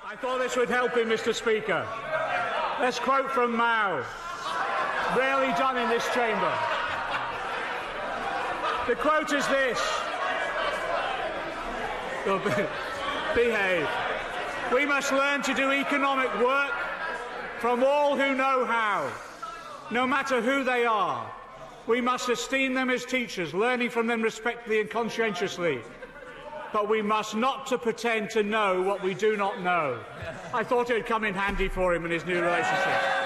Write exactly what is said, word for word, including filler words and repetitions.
I thought this would help him, Mister Speaker. Let's quote from Mao. Rarely done in this chamber. The quote is this. Oh, behave. We must learn to do economic work from all who know how, no matter who they are. We must esteem them as teachers, learning from them respectfully and conscientiously. But we must not to pretend to know what we do not know. I thought it would come in handy for him in his new relationship.